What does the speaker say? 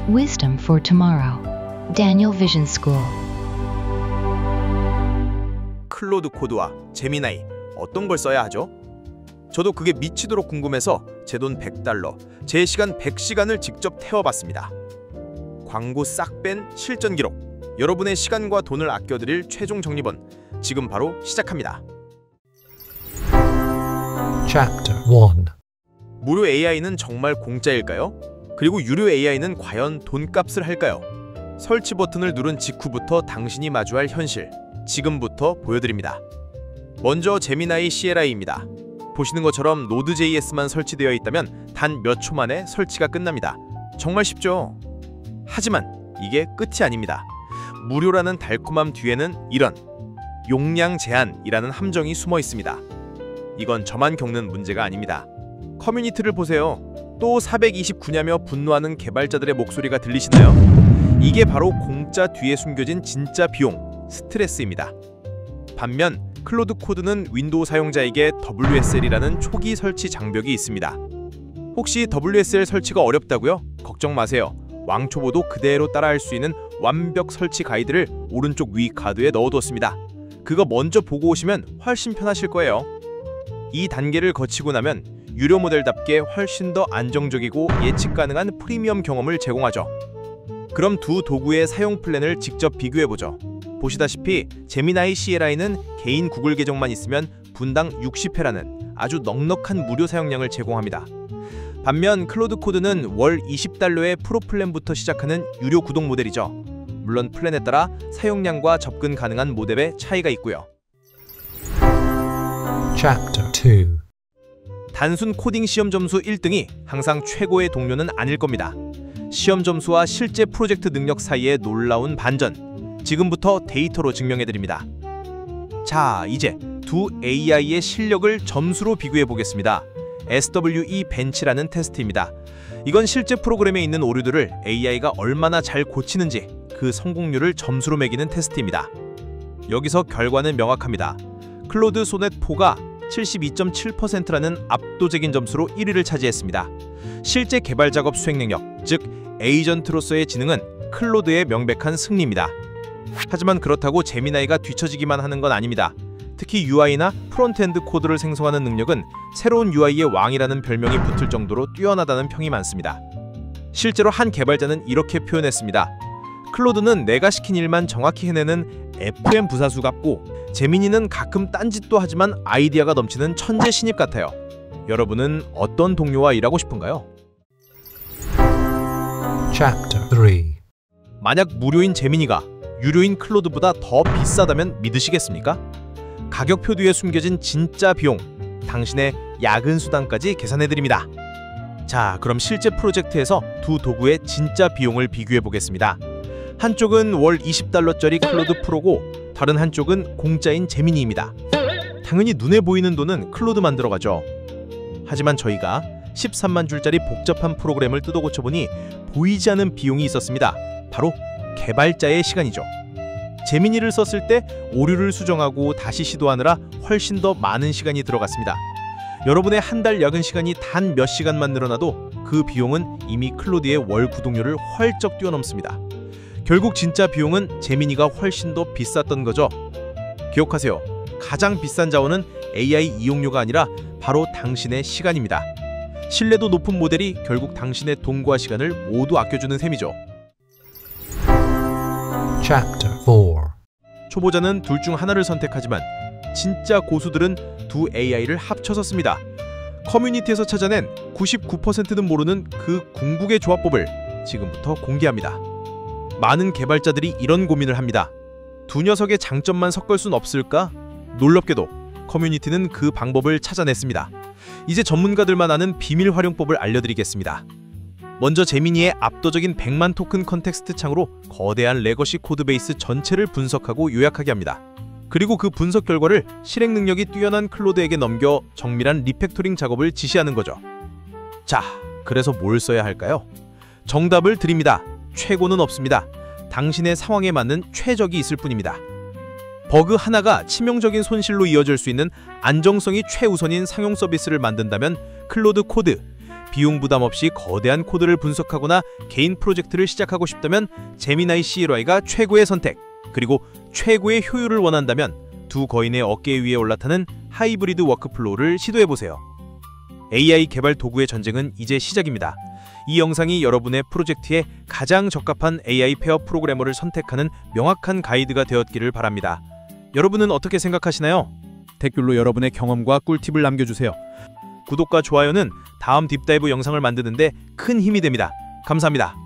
Wisdom for Tomorrow. Daniel Vision School. 클로드 코드와 제미나이 어떤 걸 써야 하죠? 저도 그게 미치도록 궁금해서 제 돈 100달러, 제 시간 100시간을 직접 태워봤습니다. 광고 싹 뺀 실전 기록, 여러분의 시간과 돈을 아껴드릴 최종 정리본, 지금 바로 시작합니다. Chapter 1. 무료 AI는 정말 공짜일까요? 그리고 유료 AI는 과연 돈값을 할까요? 설치 버튼을 누른 직후부터 당신이 마주할 현실, 지금부터 보여드립니다. 먼저 제미나이 CLI입니다. 보시는 것처럼 Node.js만 설치되어 있다면 단 몇 초 만에 설치가 끝납니다. 정말 쉽죠? 하지만 이게 끝이 아닙니다. 무료라는 달콤함 뒤에는 이런 용량 제한이라는 함정이 숨어 있습니다. 이건 저만 겪는 문제가 아닙니다. 커뮤니티를 보세요. 또 429냐며 분노하는 개발자들의 목소리가 들리시나요? 이게 바로 공짜 뒤에 숨겨진 진짜 비용, 스트레스입니다. 반면 클로드 코드는 윈도우 사용자에게 WSL이라는 초기 설치 장벽이 있습니다. 혹시 WSL 설치가 어렵다고요? 걱정 마세요. 왕초보도 그대로 따라할 수 있는 완벽 설치 가이드를 오른쪽 위 카드에 넣어뒀습니다. 그거 먼저 보고 오시면 훨씬 편하실 거예요. 이 단계를 거치고 나면 유료 모델답게 훨씬 더 안정적이고 예측 가능한 프리미엄 경험을 제공하죠. 그럼 두 도구의 사용 플랜을 직접 비교해보죠. 보시다시피 제미나이 CLI는 개인 구글 계정만 있으면 분당 60회라는 아주 넉넉한 무료 사용량을 제공합니다. 반면 클로드 코드는 월 20달러의 프로 플랜부터 시작하는 유료 구독 모델이죠. 물론 플랜에 따라 사용량과 접근 가능한 모델의 차이가 있고요. Chapter 2. 단순 코딩 시험 점수 1등이 항상 최고의 동료는 아닐 겁니다. 시험 점수와 실제 프로젝트 능력 사이의 놀라운 반전, 지금부터 데이터로 증명해드립니다. 자, 이제 두 AI의 실력을 점수로 비교해 보겠습니다. SWE 벤치라는 테스트입니다. 이건 실제 프로그램에 있는 오류들을 AI가 얼마나 잘 고치는지 그 성공률을 점수로 매기는 테스트입니다. 여기서 결과는 명확합니다. 클로드 소넷4가 72.7%라는 압도적인 점수로 1위를 차지했습니다. 실제 개발 작업 수행 능력, 즉 에이전트로서의 지능은 클로드의 명백한 승리입니다. 하지만 그렇다고 제미나이가 뒤처지기만 하는 건 아닙니다. 특히 UI나 프론트엔드 코드를 생성하는 능력은 새로운 UI의 왕이라는 별명이 붙을 정도로 뛰어나다는 평이 많습니다. 실제로 한 개발자는 이렇게 표현했습니다. 클로드는 내가 시킨 일만 정확히 해내는 FM 부사수 같고 제미니는 가끔 딴짓도 하지만 아이디어가 넘치는 천재 신입 같아요. 여러분은 어떤 동료와 일하고 싶은가요? Chapter 3. 만약 무료인 제미니가 유료인 클로드보다 더 비싸다면 믿으시겠습니까? 가격표 뒤에 숨겨진 진짜 비용, 당신의 야근 수당까지 계산해드립니다. 자, 그럼 실제 프로젝트에서 두 도구의 진짜 비용을 비교해 보겠습니다. 한쪽은 월 20달러짜리 클로드 프로고 다른 한쪽은 공짜인 제미니입니다. 당연히 눈에 보이는 돈은 클로드만 들어가죠. 하지만 저희가 13만 줄짜리 복잡한 프로그램을 뜯어 고쳐보니 보이지 않는 비용이 있었습니다. 바로 개발자의 시간이죠. 제미니를 썼을 때 오류를 수정하고 다시 시도하느라 훨씬 더 많은 시간이 들어갔습니다. 여러분의 한 달 야근 시간이 단 몇 시간만 늘어나도 그 비용은 이미 클로드의 월 구독료를 헐쩍 뛰어넘습니다. 결국 진짜 비용은 제미니가 훨씬 더 비쌌던 거죠. 기억하세요. 가장 비싼 자원은 AI 이용료가 아니라 바로 당신의 시간입니다. 신뢰도 높은 모델이 결국 당신의 돈과 시간을 모두 아껴주는 셈이죠. Chapter 4. 초보자는 둘 중 하나를 선택하지만 진짜 고수들은 두 AI를 합쳐서 씁니다. 커뮤니티에서 찾아낸 99%는 모르는 그 궁극의 조합법을 지금부터 공개합니다. 많은 개발자들이 이런 고민을 합니다. 두 녀석의 장점만 섞을 순 없을까? 놀랍게도 커뮤니티는 그 방법을 찾아냈습니다. 이제 전문가들만 아는 비밀 활용법을 알려드리겠습니다. 먼저 제미니의 압도적인 100만 토큰 컨텍스트 창으로 거대한 레거시 코드베이스 전체를 분석하고 요약하게 합니다. 그리고 그 분석 결과를 실행 능력이 뛰어난 클로드에게 넘겨 정밀한 리팩토링 작업을 지시하는 거죠. 자, 그래서 뭘 써야 할까요? 정답을 드립니다. 최고는 없습니다. 당신의 상황에 맞는 최적이 있을 뿐입니다. 버그 하나가 치명적인 손실로 이어질 수 있는 안정성이 최우선인 상용 서비스를 만든다면 클로드 코드, 비용 부담 없이 거대한 코드를 분석하거나 개인 프로젝트를 시작하고 싶다면 제미나이 CLI가 최고의 선택. 그리고 최고의 효율을 원한다면 두 거인의 어깨 위에 올라타는 하이브리드 워크플로우를 시도해보세요. AI 개발 도구의 전쟁은 이제 시작입니다. 이 영상이 여러분의 프로젝트에 가장 적합한 AI 페어 프로그래머를 선택하는 명확한 가이드가 되었기를 바랍니다. 여러분은 어떻게 생각하시나요? 댓글로 여러분의 경험과 꿀팁을 남겨주세요. 구독과 좋아요는 다음 딥다이브 영상을 만드는데 큰 힘이 됩니다. 감사합니다.